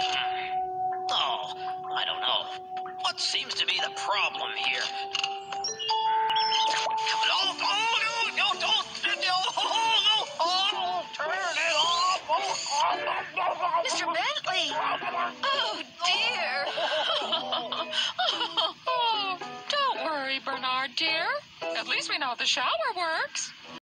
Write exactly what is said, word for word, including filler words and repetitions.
Oh, I don't know. What seems to be the problem here? Oh, oh, no, no, don't, no, oh, no, oh, turn it off. Oh, oh, Mister Bentley! Oh, dear. Oh, don't worry, Bernard, dear. At least we know the shower works.